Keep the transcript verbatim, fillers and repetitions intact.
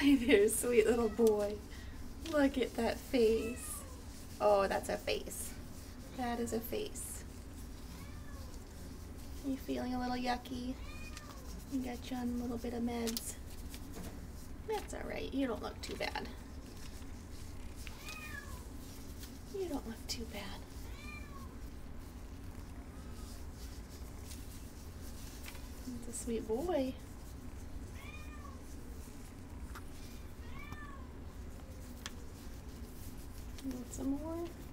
Hi there, sweet little boy. Look at that face. Oh, that's a face. That is a face. You feeling a little yucky? You got you on a little bit of meds. That's alright. You don't look too bad. You don't look too bad. He's a sweet boy. You want some more?